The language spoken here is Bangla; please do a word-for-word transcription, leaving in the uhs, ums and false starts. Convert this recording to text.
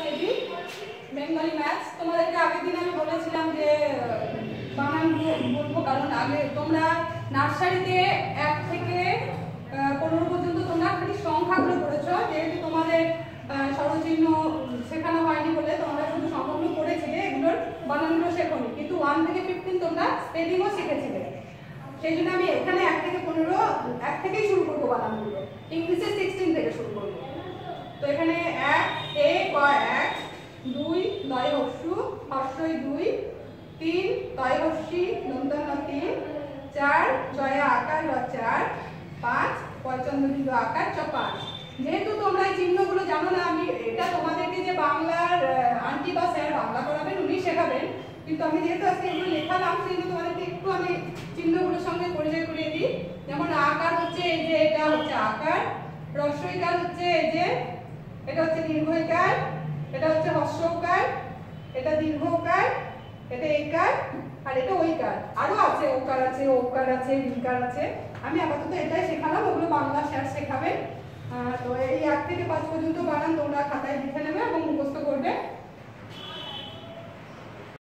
KG Bengali maths. তোমাদেরকে আগের দিন আমি বলেছিলাম যে বানান বলবো, কারণ আগে তোমরা নার্সারিতে এক থেকে পনেরো পর্যন্ত তোমরা খালি সংখ্যাগুলো পড়েছ, যেহেতু তোমাদের স্বরচিহ্ন শেখানো হয়নি বলে তোমরা শুধু সংখ্যাগুলো পড়েছিলে, এগুলোর বানানগুলো শেখোনি, কিন্তু ওয়ান থেকে ফিফটিন তোমরা স্পেলিংও শিখেছিলে। সেই জন্য আমি এখানে এক থেকে পনেরো এক থেকেই শুরু করবো বানানগুলো, ইংলিশে সিক্সটিন থেকে শুরু করবো। তো এখানে এক এ ক এক, দুই দয় হস্যু হর্ষই দুই, তিন দয় হস্যি দন্তন্য তিন, চার জয়া আকার র চার, পাঁচ পয়চন্দ্র আকার চ পাঁচ। যেহেতু তোমরা এই চিহ্নগুলো জানো না, আমি এটা তোমাদেরকে যে বাংলার আন্টি বা স্যার বাংলা করাবেন উনি শেখাবেন, কিন্তু আমি যেহেতু আজকে এগুলো লেখালাম সেই জন্য তোমাদেরকে একটু আমি চিহ্নগুলোর সঙ্গে পরিচয় করিয়ে দিই। যেমন আকার হচ্ছে এই যে এটা হচ্ছে আকার, হ্রস্বইকার হচ্ছে এই যে এটা হচ্ছে দীর্ঘইকার, এটা হচ্ছে হর্ষৌকার, এটা দীর্ঘকার, এটা এইকার, আর এটা ওইকার। আরো আছে ওকার আছে, ওকার আছে, বিকার আছে। আমি আপাতত এটাই শেখালাম, ওগুলো বাংলা স্যার শেখাবেন। তো এই এক থেকে পাঁচ পর্যন্ত বানান তোমরা খাতায় লিখে নেবে এবং মুখস্থ করবে।